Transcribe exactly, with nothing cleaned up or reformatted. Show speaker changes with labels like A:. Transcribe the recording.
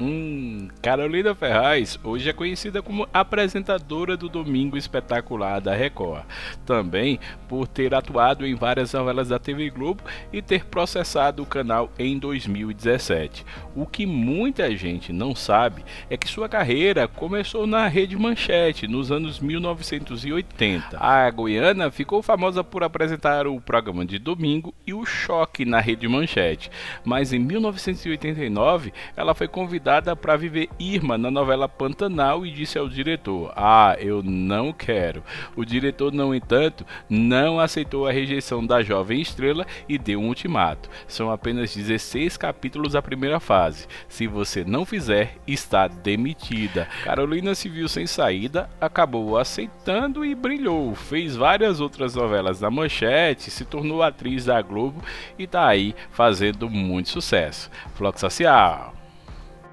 A: Hum, Carolina Ferraz hoje é conhecida como apresentadora do Domingo Espetacular da Record, também por ter atuado em várias novelas da T V Globo e ter processado o canal em dois mil e dezessete. O que muita gente não sabe é que sua carreira começou na Rede Manchete nos anos mil novecentos e oitenta. A goiana ficou famosa por apresentar o programa de domingo e o Choque na Rede Manchete, mas em mil novecentos e oitenta e nove ela foi convidada para viver Irma na novela Pantanal e disse ao diretor: "Ah, eu não quero". O diretor, no entanto, não aceitou a rejeição da jovem estrela e deu um ultimato. São apenas dezesseis capítulos da primeira fase. Se você não fizer, está demitida. Carolina se viu sem saída, acabou aceitando e brilhou. Fez várias outras novelas da Manchete, se tornou atriz da Globo e tá aí fazendo muito sucesso. Floco Social.